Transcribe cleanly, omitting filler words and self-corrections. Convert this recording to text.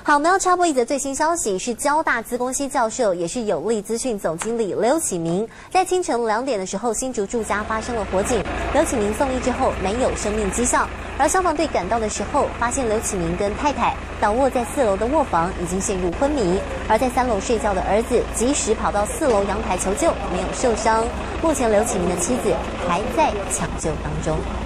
好，我们要插播一则最新消息，是交大资工系教授，也是有利资讯总经理刘启明，在清晨2点的时候，新竹住家发生了火警，刘启明送医之后没有生命迹象，而消防队赶到的时候，发现刘启明跟太太倒卧在4楼的卧房，已经陷入昏迷，而在3楼睡觉的儿子及时跑到4楼阳台求救，没有受伤。目前刘启明的妻子还在抢救当中。